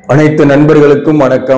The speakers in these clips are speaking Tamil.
அனைத்து நண்பர்களுக்கும் வணக்கம்.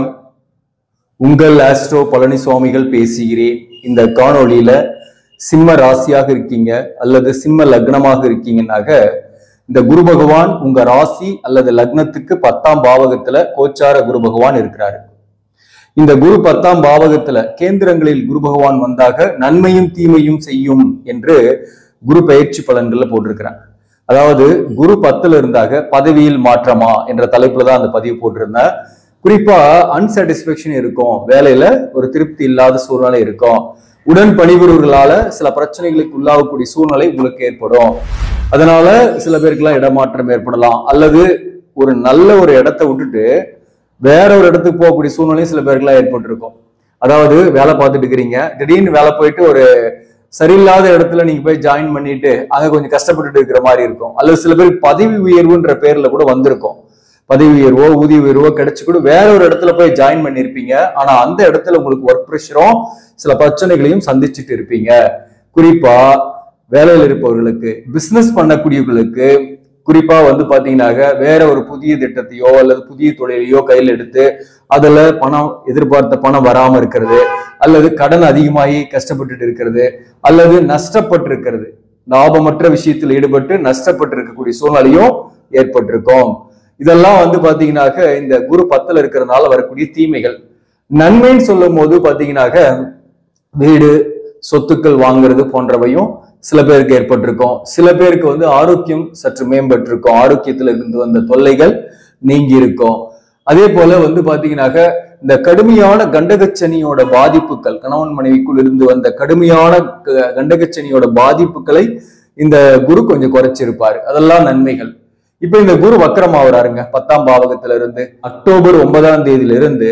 உங்கள் ஆஸ்ட்ரோ பழனிசுவாமிகள் பேசுகிறேன். இந்த காணொளியில சிம்ம ராசியாக இருக்கீங்க அல்லது சிம்ம லக்னமாக இருக்கீங்கன்னாக இந்த குரு பகவான் உங்க ராசி அல்லது லக்னத்துக்கு 10ஆம் பாவகத்துல கோச்சார குரு பகவான் இருக்கிறாரு. இந்த குரு 10ஆம் பாவகத்துல கேந்திரங்களில் குரு பகவான் வந்தாக நன்மையும் தீமையும் செய்யும் என்று குரு பயிற்சி பலன்கள்ல போட்டிருக்கிறாங்க. அதாவது குரு 10ல இருந்தாக பதவியில் மாற்றமா என்ற தலைப்புல தான் அந்த பதிவு போட்டிருந்தேன். குறிப்பா அன்சாட்டிஸ்பேக்ஷன் இருக்கும், வேலையில ஒரு திருப்தி இல்லாத சூழ்நிலை இருக்கும், உடன் பணிபுரிவர்களால சில பிரச்சனைகளுக்கு உள்ளாகக்கூடிய சூழ்நிலை உங்களுக்கு ஏற்படும். அதனால சில பேருக்குலாம் இடமாற்றம் ஏற்படலாம், அல்லது ஒரு நல்ல ஒரு இடத்தை விட்டுட்டு வேற ஒரு இடத்துக்கு போகக்கூடிய சூழ்நிலையும் சில பேருக்குலாம் ஏற்பட்டிருக்கும். அதாவது வேலை பார்த்துட்டு இருக்கிறீங்க, திடீர்னு வேலை போயிட்டு ஒரு சரியில்லாத இடத்துல நீங்க போய் ஜாயின் பண்ணிட்டு அங்க கொஞ்சம் கஷ்டப்பட்டுட்டு இருக்கிற மாதிரி இருக்கும். அல்லது சில பேருக்கு பதவி உயர்வுன்ற பேர்ல கூட வந்திருக்கும். பதவி உயர்வோ ஊதிய உயர்வோ கிடைச்சு கூட வேற ஒரு இடத்துல போய் ஜாயின் பண்ணிருப்பீங்க. ஆனா அந்த இடத்துல உங்களுக்கு ஒர்க் ப்ரெஷரும் சில பிரச்சனைகளையும் சந்திச்சுட்டு இருப்பீங்க. குறிப்பா வேலையில் இருப்பவர்களுக்கு, பிசினஸ் பண்ணக்கூடியவர்களுக்கு, குறிப்பா பாத்தீங்கன்னாக்க வேற ஒரு புதிய திட்டத்தையோ அல்லது புதிய தொழிலையோ கையில் எடுத்து அதுல பணம் எதிர்பார்த்த பணம் வராம இருக்கிறது, அல்லது கடன் அதிகமாகி கஷ்டப்பட்டுட்டு இருக்கிறது, அல்லது நஷ்டப்பட்டு இருக்கிறது, லாபமற்ற விஷயத்தில் ஈடுபட்டு நஷ்டப்பட்டு இருக்கக்கூடிய சூழ்நிலையும் ஏற்பட்டிருக்கும். இதெல்லாம் பாத்தீங்கன்னாக்க இந்த குரு 10ல இருக்கிறதுனால வரக்கூடிய தீமைகள். நன்மைன்னு சொல்லும் போது பாத்தீங்கன்னாக்க வீடு சொத்துக்கள் வாங்குறது போன்றவையும் சில பேருக்கு ஏற்பட்டிருக்கும். சில பேருக்கு ஆரோக்கியம் சற்று மேம்பட்டு இருக்கும், ஆரோக்கியத்துல இருந்து வந்த தொல்லைகள் நீங்கி இருக்கும். அதே போல பாத்தீங்கன்னாக்க இந்த கடுமையான கண்டகச்சனியோட பாதிப்புகள், கணவன் மனைவிக்குள் இருந்து வந்த கடுமையான கண்டகச்சனியோட பாதிப்புகளை இந்த குரு கொஞ்சம் குறைச்சிருப்பாரு. அதெல்லாம் நன்மைகள். இப்ப இந்த குரு வக்கரமாவறாருங்க 10ஆம் பாவகத்துல இருந்து. அக்டோபர் 9ஆம் தேதியிலிருந்து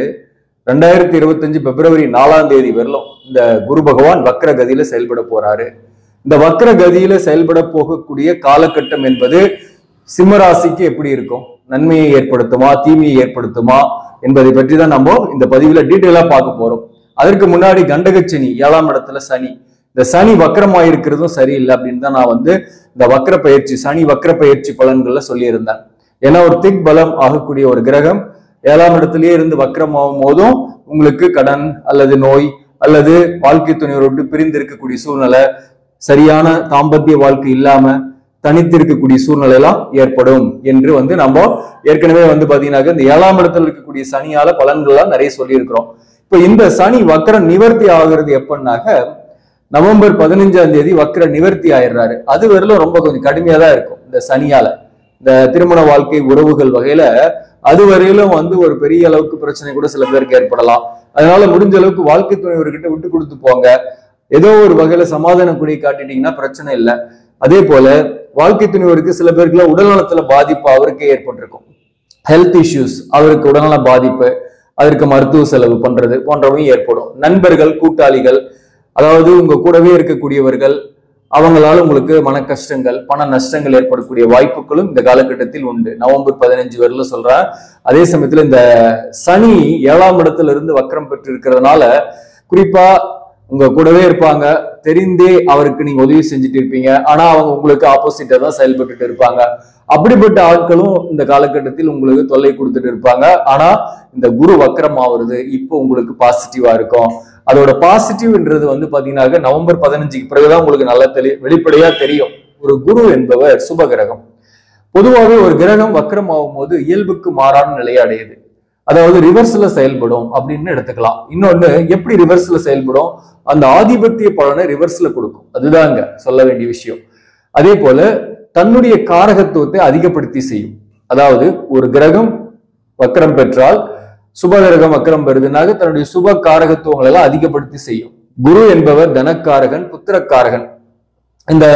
2025 பிப்ரவரி 4ஆம் தேதி வரலும் இந்த குரு பகவான் வக்கர கதியில செயல்பட போறாரு. இந்த வக்கர கதியில செயல்பட போகக்கூடிய காலகட்டம் என்பது சிம்மராசிக்கு எப்படி இருக்கும், நன்மையை ஏற்படுத்துமா தீமையை ஏற்படுத்துமா என்பதை பற்றி தான் நம்ம இந்த பதிவுல டீட்டெயிலா பார்க்க போறோம். அதற்கு முன்னாடி கண்டகச்சனி 7ஆம் இடத்துல சனி, இந்த சனி வக்கரமாயிருக்கிறதும் சரியில்லை அப்படின்னு தான் நான் இந்த வக்கர பயிற்சி, சனி வக்கர பயிற்சி பலன்கள்ல சொல்லியிருந்தேன். ஏன்னா ஒரு திக் பலம் ஆகக்கூடிய ஒரு கிரகம் 7ஆம் இடத்திலேயே இருந்து வக்கரமாகும் போதும் உங்களுக்கு கடன் அல்லது நோய் அல்லது வாழ்க்கை துணையோடு விட்டு பிரிந்து இருக்கக்கூடிய சூழ்நிலை, சரியான தாம்பத்திய வாழ்க்கை இல்லாம தனித்து இருக்கக்கூடிய சூழ்நிலை எல்லாம் ஏற்படும் என்று நம்ம ஏற்கனவே பாத்தீங்கன்னாக்க இந்த 7ஆம் இடத்துல இருக்கக்கூடிய சனியால பலன்கள்லாம் நிறைய சொல்லி இருக்கிறோம். இப்ப இந்த சனி வக்கர நிவர்த்தி ஆகுறது எப்பன்னாக்க நவம்பர் 15ஆம் தேதி வக்கர நிவர்த்தி ஆயிடுறாரு. அது வரலும் ரொம்ப கொஞ்சம் கடுமையா தான் இருக்கும் இந்த சனியால. இந்த திருமண வாழ்க்கை உறவுகள் வகையில அது வரையிலும் ஒரு பெரிய அளவுக்கு பிரச்சனை கூட சில பேருக்கு ஏற்படலாம். அதனால முடிஞ்ச அளவுக்கு வாழ்க்கை துணைவர்கிட்ட விட்டு கொடுத்து போங்க. ஏதோ ஒரு வகையில சமாதான குடி காட்டிட்டீங்கன்னா பிரச்சனை இல்லை. அதே போல வாழ்க்கை துணைவருக்கு சில பேருக்குலாம் உடல்நலத்துல பாதிப்பு அவருக்கே ஏற்பட்டிருக்கும். ஹெல்த் இஷ்யூஸ், அவருக்கு உடல்நல பாதிப்பு, அதற்கு மருத்துவ செலவு பண்றது போன்றவையும் ஏற்படும். நண்பர்கள், கூட்டாளிகள், அதாவது உங்க கூடவே இருக்கக்கூடியவர்கள், அவங்களால உங்களுக்கு மன கஷ்டங்கள், பண நஷ்டங்கள் ஏற்படக்கூடிய வாய்ப்புகளும் இந்த காலகட்டத்தில் உண்டு. நவம்பர் 15 வரல சொல்றேன். அதே சமயத்துல இந்த சனி 7ஆம் இடத்துல இருந்து வக்கரம் பெற்று இருக்கிறதுனால குறிப்பா உங்க கூடவே இருப்பாங்க, தெரிந்தே அவருக்கு நீங்க உதவி செஞ்சுட்டு இருப்பீங்க, ஆனா அவங்க உங்களுக்கு ஆப்போசிட்டா தான் செயல்பட்டு இருப்பாங்க. அப்படிப்பட்ட ஆட்களும் இந்த காலகட்டத்தில் உங்களுக்கு தொல்லை கொடுத்துட்டு இருப்பாங்க. ஆனா இந்த குரு வக்கரம் ஆகுறது இப்போ உங்களுக்கு பாசிட்டிவா இருக்கும். அதோட பாசிட்டிவ்ன்றது பாத்தீங்கன்னாக்க நவம்பர் 15க்கு பிறகுதான் உங்களுக்கு நல்லா வெளிப்படையா தெரியும். ஒரு குரு என்பவர் சுப கிரகம். பொதுவாகவே ஒரு கிரகம் வக்கரம் ஆகும் போது இயல்புக்கு மாறான நிலையை அடையுது, அதாவது ரிவர்ஸ்ல செயல்படும் அப்படின்னு எடுத்துக்கலாம். இன்னொன்னு, எப்படி ரிவர்ஸ்ல செயல்படும், அந்த ஆதிபத்திய பலனை ரிவர்ஸ்ல கொடுக்கும். அதுதாங்க சொல்ல வேண்டிய விஷயம். அதே போல தன்னுடைய காரகத்துவத்தை அதிகப்படுத்தி செய்யும். அதாவது ஒரு கிரகம் வக்கரம் பெற்றால், சுப கிரகம் வக்கரம் பெறுதுனாக தன்னுடைய சுப காரகத்துவங்களை எல்லாம் அதிகப்படுத்தி செய்யும். குரு என்பவர் தனக்காரகன், புத்திரக்காரகன். இந்த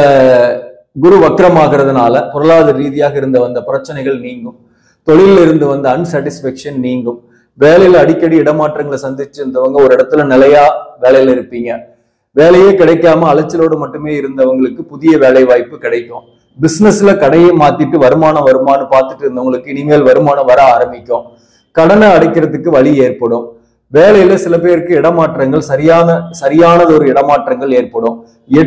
குரு வக்கரமாகிறதுனால பொருளாதார ரீதியாக இருந்த வந்த பிரச்சனைகள் நீங்கும், தொழில இருந்து வந்த அன்சாட்டிஸ்பேக்ஷன் நீங்கும், வேலையில அடிக்கடி இடமாற்றங்களை சந்திச்சு இருந்தவங்க ஒரு இடத்துல நிலையா வேலையில இருப்பீங்க, வேலையே கிடைக்காம அலைச்சலோடு மட்டுமே இருந்தவங்களுக்கு புதிய வேலை வாய்ப்பு கிடைக்கும், பிசினஸ்ல கடையை மாத்திட்டு வருமானம் பார்த்துட்டு இருந்தவங்களுக்கு இனிமேல் வருமானம் வர ஆரம்பிக்கும், கடனை அடைக்கிறதுக்கு வழி ஏற்படும், வேலையில சில பேருக்கு இடமாற்றங்கள் சரியானது ஒரு இடமாற்றங்கள் ஏற்படும்.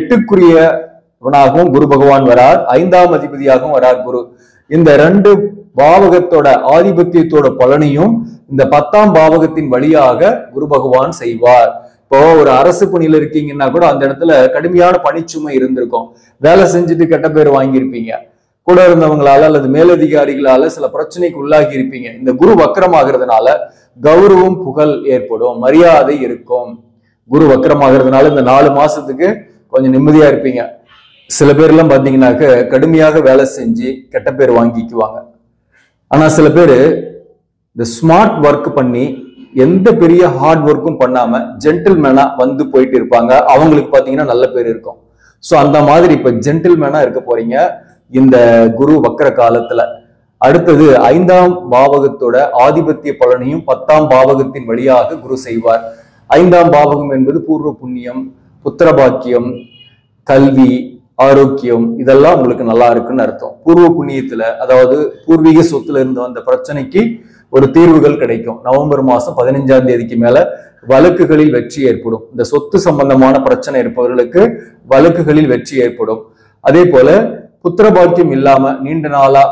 8க்குரியவனாகவும் குரு பகவான் வரார், 5ஆம் அதிபதியாகவும் வரார் குரு. இந்த 2 பாவகத்தோட ஆதிபத்தியத்தோட பலனையும் இந்த 10ஆம் பாவகத்தின் வழியாக குரு பகவான் செய்வார். இப்போ ஒரு அரசு பணியில இருக்கீங்கன்னா கூட அந்த இடத்துல கடுமையான பணிச்சுமை இருந்திருக்கும். வேலை செஞ்சுட்டு கெட்ட பேர் வாங்கியிருப்பீங்க. கூட இருந்தவங்களால அல்லது மேலதிகாரிகளால சில பிரச்சனைக்கு உள்ளாகி இருப்பீங்க. இந்த குரு வக்கரமாகிறதுனால கௌரவம், புகழ் ஏற்படும், மரியாதை இருக்கும். குரு வக்கரமாகிறதுனால இந்த 4 மாசத்துக்கு கொஞ்சம் நிம்மதியா இருப்பீங்க. சில பேர்லாம் பாத்தீங்கன்னாக்க கடுமையாக வேலை செஞ்சு கெட்ட பேர் வாங்கிக்குவாங்க. ஆனா சில பேர் இந்த ஸ்மார்ட் ஒர்க் பண்ணி எந்த பெரிய ஹார்ட் ஒர்க்கும் பண்ணாம ஜென்டில்மேனா வந்து போயிட்டு இருப்பாங்க. அவங்களுக்கு பாத்தீங்கன்னா நல்ல பேர் இருக்கும். சோ அந்த மாதிரி இப்ப ஜென்டில்மேனா இருக்க போறீங்க இந்த குரு வக்கர காலத்துல. அடுத்தது 5ஆம் பாவகத்தோட ஆதிபத்திய பலனையும் 10ஆம் பாவகத்தின் வழியாக குரு செய்வார். 5ஆம் பாவகம் என்பது பூர்வ புண்ணியம், புத்திரபாக்கியம், கல்வி, ஆரோக்கியம், இதெல்லாம் உங்களுக்கு நல்லா இருக்குன்னு அர்த்தம். பூர்வ புண்ணியத்துல, அதாவது பூர்வீக சொத்துல இருந்து வந்த பிரச்சனைக்கு ஒரு தீர்வுகள் கிடைக்கும். நவம்பர் மாசம் 15ஆம் தேதிக்கு மேல வழக்குகளில் வெற்றி ஏற்படும். இந்த சொத்து சம்பந்தமான பிரச்சனை இருப்பவர்களுக்கு வழக்குகளில் வெற்றி ஏற்படும். அதே போல புத்திரபாக்கியம் இல்லாம நீண்ட நாளா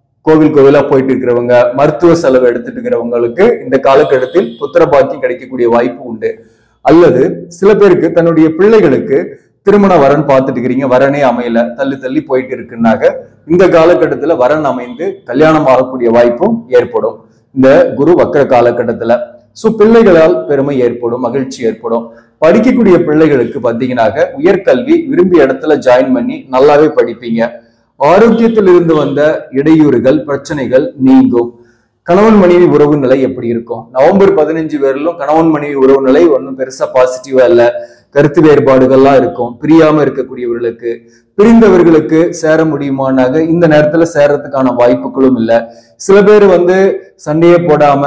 கோவிலா போயிட்டு இருக்கிறவங்க, மருத்துவ செலவு எடுத்துட்டு இருக்கிறவங்களுக்கு இந்த காலகட்டத்தில் புத்திரபாக்கியம் கிடைக்கக்கூடிய வாய்ப்பு உண்டு. அல்லது சில பேருக்கு தன்னுடைய பிள்ளைகளுக்கு திருமண வரன் பார்த்துட்டு இருக்கிறீங்க, வரனே அமையல, தள்ளி போயிட்டு இருக்குன்னாக இந்த காலகட்டத்துல வரன் அமைந்து கல்யாணம் ஆகக்கூடிய வாய்ப்பும் ஏற்படும் இந்த குரு வக்கர காலகட்டத்துல. சோ பிள்ளைகளால் பெருமை ஏற்படும், மகிழ்ச்சி ஏற்படும். படிக்கக்கூடிய பிள்ளைகளுக்கு பாத்தீங்கன்னாக்க உயர்கல்வி விரும்பிய இடத்துல ஜாயின் பண்ணி நல்லாவே படிப்பீங்க. ஆரோக்கியத்தில் இருந்து வந்த இடையூறுகள், பிரச்சனைகள் நீங்கும். கணவன் மனைவி உறவு நிலை எப்படி இருக்கும்? நவம்பர் 15 வரையிலும் கணவன் மனைவி உறவு நிலை ஒன்றும் பெருசா பாசிட்டிவா இல்ல. கருத்து வேறுபாடுகள்லாம் இருக்கும். பிரியாம இருக்கக்கூடியவர்களுக்கு, பிரிந்தவர்களுக்கு சேர முடியுமானாக இந்த நேரத்துல சேரத்துக்கான வாய்ப்புகளும் இல்லை. சில பேர் சண்டையே போடாம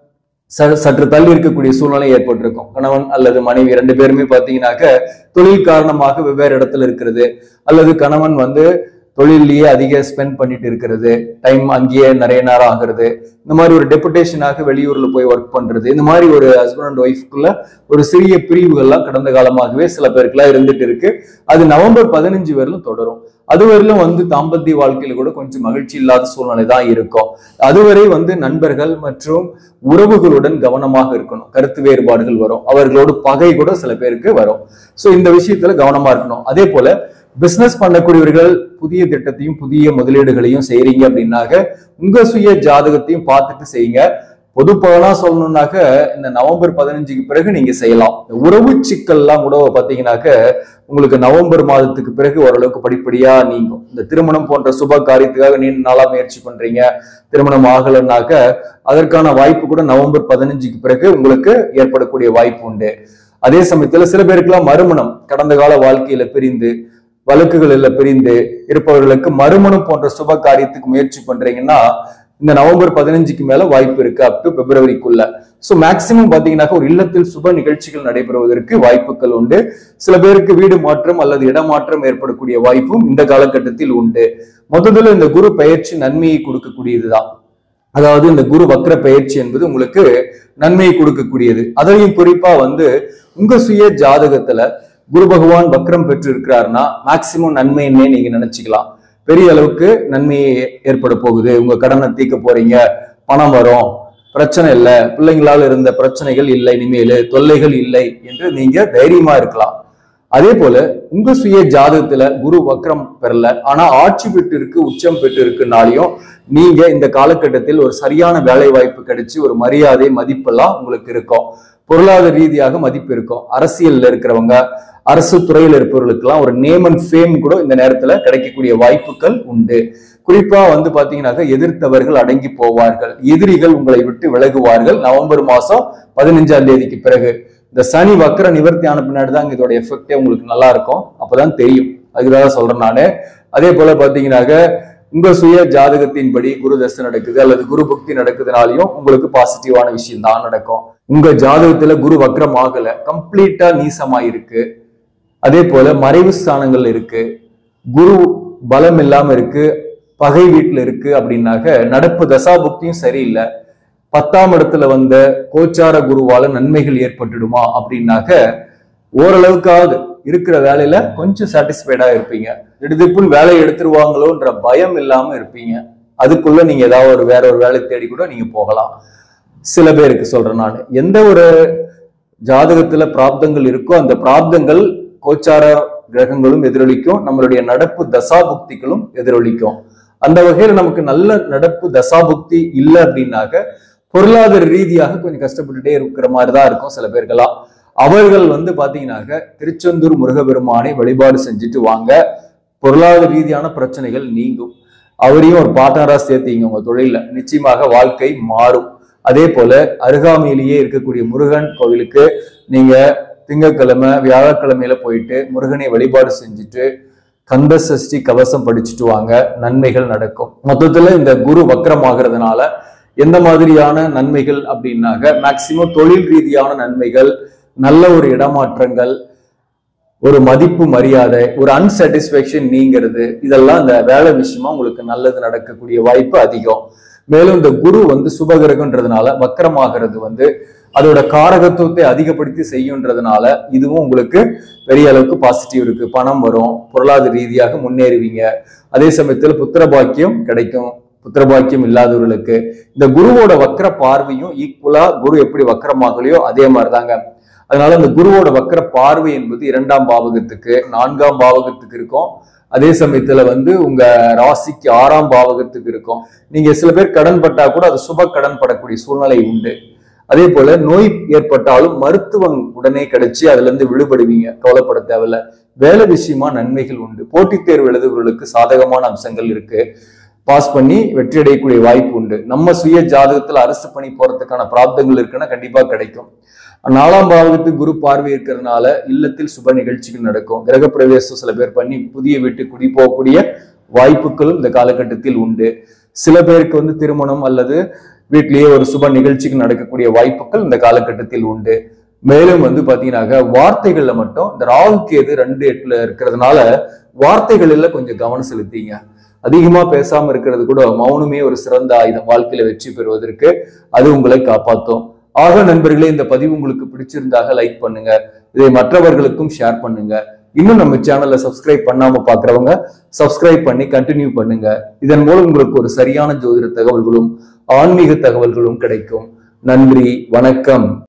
சற்று தள்ளி இருக்கக்கூடிய சூழ்நிலை ஏற்பட்டிருக்கும். கணவன் அல்லது மனைவி 2 பேருமே பாத்தீங்கன்னாக்க தொழில் காரணமாக வெவ்வேறு இடத்துல இருக்கிறது, அல்லது கணவன் தொழிலேயே அதிக ஸ்பெண்ட் பண்ணிட்டு இருக்கிறது, டைம் அங்கேயே நிறைய நேரம் ஆகுறது, இந்த மாதிரி ஒரு டெபுடேஷனாக வெளியூர்ல போய் ஒர்க் பண்றது, இந்த மாதிரி ஒரு ஹஸ்பண்ட் அண்ட் ஒய்ஃப்குள்ள ஒரு சிறிய பிரிவுகள்லாம் கடந்த காலமாகவே சில பேருக்குலாம் இருந்துட்டு இருக்கு. அது நவம்பர் 15 வரையிலும் தொடரும். அதுவரையிலும் தாம்பத்திய வாழ்க்கையில கூட கொஞ்சம் மகிழ்ச்சி இல்லாத சூழ்நிலை தான் இருக்கும். அதுவரை நண்பர்கள் மற்றும் உறவுகளுடன் கவனமாக இருக்கணும். கருத்து வேறுபாடுகள் வரும், அவர்களோடு பகை கூட சில பேருக்கு வரும். சோ இந்த விஷயத்துல கவனமா இருக்கணும். அதே போல பிசினஸ் பண்ணக்கூடியவர்கள் புதிய திட்டத்தையும் புதிய முதலீடுகளையும் செய்யறீங்க அப்படின்னாக்க உங்க சுய ஜாதகத்தையும் பார்த்துட்டு செய்யுங்க. பொது பலனா சொல்லணும்னாக்க இந்த நவம்பர் 15க்கு பிறகு நீங்க செய்யலாம். உறவு சிக்கல்லாம் கூட பாத்தீங்கன்னாக்க உங்களுக்கு நவம்பர் மாதத்துக்கு பிறகு ஓரளவுக்கு படிப்படியா நீங்கும். இந்த திருமணம் போன்ற சுப காரியத்துக்காக நீண்ட நாளா முயற்சி பண்றீங்க, திருமணம் ஆகலைன்னாக்க அதற்கான வாய்ப்பு கூட நவம்பர் 15க்கு பிறகு உங்களுக்கு ஏற்படக்கூடிய வாய்ப்பு உண்டு. அதே சமயத்துல சில பேருக்குலாம் மறுமணம், கடந்த கால வாழ்க்கையில பிரிந்து வழக்குகளில் பிரிந்து இருப்பவர்களுக்கு மறுமணம் போன்ற சுப காரியத்துக்கு முயற்சி பண்றீங்கன்னா இந்த நவம்பர் 15க்கு மேல வாய்ப்பு இருக்கு, அப் டு பிப்ரவரிக்குள்ள. சோ மேக்சிமம் பாத்தீங்கன்னாக்க ஒரு இல்லத்தில் சுப நிகழ்ச்சிகள் நடைபெறுவதற்கு வாய்ப்புகள் உண்டு. சில பேருக்கு வீடு மாற்றம் அல்லது இடமாற்றம் ஏற்படக்கூடிய வாய்ப்பும் இந்த காலகட்டத்தில் உண்டு. முதல்ல இந்த குரு பயிற்சி நன்மையை கொடுக்கக்கூடியதுதான். அதாவது இந்த குரு வக்ர பயிற்சி என்பது உங்களுக்கு நன்மையை கொடுக்கக்கூடியது. அதையும் குறிப்பா உங்க சுய ஜாதகத்துல குரு பகவான் வக்ரம் பெற்று இருக்கிறாருன்னா மேக்சிமம் நன்மைன்னே நீங்க நினைச்சுக்கலாம். பெரிய அளவுக்கு நன்மையை ஏற்பட போகுது. உங்க கடனை தீர்க்க போறீங்க, பணம் வரும், பிரச்சனை இல்லை, பிள்ளைங்களால இருந்த பிரச்சனைகள் இல்லை, இனிமேல் தொல்லைகள் இல்லை என்று நீங்க தைரியமா இருக்கலாம். அதே போல உங்க சுய ஜாதகத்துல குரு வக்ரம் பெறல, ஆனா ஆட்சி பெற்று இருக்கு, உச்சம் பெற்று இருக்குனாலையும் நீங்க இந்த காலகட்டத்தில் ஒரு சரியான வேலை வாய்ப்பு கிடைச்சு ஒரு மரியாதை, மதிப்பெல்லாம் உங்களுக்கு இருக்கும். பொருளாதார ரீதியாக மதிப்பு இருக்கும். அரசியல்ல இருக்கிறவங்க, அரசு துறையில் இருப்பவர்களுக்கெல்லாம் ஒரு நேம் அண்ட் ஃபேம் கூட இந்த நேரத்துல கிடைக்கக்கூடிய வாய்ப்புகள் உண்டு. குறிப்பா பாத்தீங்கன்னாக்க எதிர்த்தவர்கள் அடங்கி போவார்கள், எதிரிகள் உங்களை விட்டு விலகுவார்கள். நவம்பர் மாசம் 15ஆம் தேதிக்கு பிறகு இந்த சனி வக்ர நிவர்த்தி ஆன பின்னாடிதான் இதோட எஃபெக்டே உங்களுக்கு நல்லா இருக்கும். அப்பதான் தெரியும், அதுக்காக சொல்றேன் நானு. அதே போல பாத்தீங்கன்னாக்க உங்க சுய ஜாதகத்தின்படி குரு தசை நடக்குது அல்லது குரு புக்தி நடக்குதுனாலையும் உங்களுக்கு பாசிட்டிவான விஷயம் தான் நடக்கும். உங்க ஜாதகத்துல குரு வக்ரம் ஆகல, கம்ப்ளீட்டா நீசமா இருக்கு. அதே போல மறைவு ஸ்தானங்கள் இருக்கு, குரு பலம் இல்லாம இருக்கு, பகை வீட்டுல இருக்கு அப்படின்னாக்க நடப்பு தசா புக்தியும் சரியில்லை. 10ஆம் இடத்துல கோச்சார குருவால நன்மைகள் ஏற்பட்டுடுமா அப்படின்னாக்க ஓரளவுக்காவது இருக்கிற வேலையில கொஞ்சம் சாட்டிஸ்ஃபைடா இருப்பீங்க. திடுதிப்புன்னு வேலையை எடுத்துருவாங்களோன்ற பயம் இல்லாம இருப்பீங்க. அதுக்குள்ள நீங்க ஏதாவது ஒரு வேற ஒரு வேலை தேடி கூட நீங்க போகலாம். சில பேருக்கு சொல்றேன் நான், எந்த ஒரு ஜாதகத்துல பிராப்தங்கள் இருக்கோ அந்த பிராப்தங்கள் கோச்சார கிரகங்களும் எதிரொலிக்கும், நம்மளுடைய நடப்பு தசாபுக்திகளும் எதிரொலிக்கும். அந்த வகையில நமக்கு நல்ல நடப்பு தசாபுக்தி இல்லை அப்படின்னாக்க பொருளாதார ரீதியாக கொஞ்சம் கஷ்டப்பட்டுட்டே இருக்கிற மாதிரிதான் இருக்கும் சில பேருக்கெல்லாம். அவர்கள் பாத்தீங்கன்னாக்க திருச்செந்தூர் முருகபெருமானை வழிபாடு செஞ்சுட்டு வாங்க, பொருளாதார ரீதியான பிரச்சனைகள் நீங்கும். அவரையும் ஒரு பார்ட்னரா சேர்த்தீங்க உங்க தொழில, நிச்சயமாக வாழ்க்கை மாறும். அதே போல அருகாமையிலேயே இருக்கக்கூடிய முருகன் கோவிலுக்கு நீங்க திங்கட்கிழமை வியாழக்கிழமையில போயிட்டு முருகனை வழிபாடு செஞ்சுட்டு கந்த சஷ்டி கவசம் படிச்சுட்டு வாங்க, நன்மைகள் நடக்கும். மொத்தத்துல இந்த குரு வக்ரமாகிறதுனால எந்த மாதிரியான நன்மைகள் அப்படின்னாக்க மேக்சிமம் தொழில் ரீதியான நன்மைகள், நல்ல ஒரு இடமாற்றங்கள், ஒரு மதிப்பு மரியாதை, ஒரு அன்சாட்டிஸ்பேக்ஷன் நீங்கிறது, இதெல்லாம் இந்த வேலை விஷயமா உங்களுக்கு நல்லது நடக்கக்கூடிய வாய்ப்பு அதிகம். மேலும் இந்த குரு சுபகிரகன்றதுனால வக்கரமாகிறது அதோட காரகத்துவத்தை அதிகப்படுத்தி செய்யுன்றதுனால இதுவும் உங்களுக்கு பெரிய அளவுக்கு பாசிட்டிவ் இருக்கு. பணம் வரும், பொருளாதார ரீதியாக முன்னேறுவீங்க. அதே சமயத்துல புத்திர பாக்கியம் கிடைக்கும். புத்திர பாக்கியம் இல்லாதவர்களுக்கு இந்த குருவோட வக்கர பார்வையும் ஈக்குவலா, குரு எப்படி வக்கரமாகலையோ அதே மாதிரிதாங்க. அதனால இந்த குருவோட வக்கர பார்வை என்பது 2ஆம் பாவகத்துக்கு 4ஆம் பாவகத்துக்கு இருக்கும். அதே சமயத்துல உங்க ராசிக்கு 6ஆம் பாவகத்துக்கு இருக்கும். நீங்க சில பேர் கடன் பட்டா கூட அது சுப கடன் படக்கூடிய சூழ்நிலை உண்டு. அதே போல நோய் ஏற்பட்டாலும் மருத்துவம் உடனே கிடைச்சி அதுல இருந்து விடுபடுவீங்க, கவலைப்பட தேவையில்ல. வேலை விஷயமா நன்மைகள் உண்டு. போட்டித் தேர்வு எழுதுவர்களுக்கு சாதகமான அம்சங்கள் இருக்கு. பாஸ் பண்ணி வெற்றி அடையக்கூடிய வாய்ப்பு உண்டு. நம்ம சுய ஜாதகத்துல அரசு பணி போறதுக்கான பிராப்தங்கள் இருக்குன்னா கண்டிப்பா கிடைக்கும். 4ஆம் பாவகத்துக்கு குரு பார்வை இருக்கிறதுனால இல்லத்தில் சுப நிகழ்ச்சிகள் நடக்கும். கிரக பிரவேசம் சில பேர் பண்ணி புதிய வீட்டுக்கு குடி போகக்கூடிய வாய்ப்புகளும் இந்த காலகட்டத்தில் உண்டு. சில பேருக்கு திருமணம் அல்லது வீட்டிலேயே ஒரு சுப நிகழ்ச்சிக்கு நடக்கக்கூடிய வாய்ப்புகள் இந்த காலகட்டத்தில் உண்டு. மேலும் பாத்தீங்கன்னாக்க வார்த்தைகள்ல மட்டும் இந்த ராகு கேது 2-8 இருக்கிறதுனால வார்த்தைகளில் கொஞ்சம் கவனம் செலுத்திங்க. அதிகமா பேசாம இருக்கிறது கூட மௌனமே ஒரு சிறந்த ஆயுதம் வாழ்க்கையில வெற்றி பெறுவதற்கு. அது உங்களை காப்பாற்றும். ஆக நண்பர்களே, இந்த பதிவு உங்களுக்கு பிடிச்சிருந்தாக லைக் பண்ணுங்க, இதை மற்றவர்களுக்கும் ஷேர் பண்ணுங்க. இன்னும் நம்ம சேனலை சப்ஸ்கிரைப் பண்ணாம பாக்குறவங்க சப்ஸ்கிரைப் பண்ணி கண்டினியூ பண்ணுங்க. இதன் மூலம் உங்களுக்கு ஒரு சரியான ஜோதிட தகவல்களும் ஆன்மீக தகவல்களும் கிடைக்கும். நன்றி, வணக்கம்.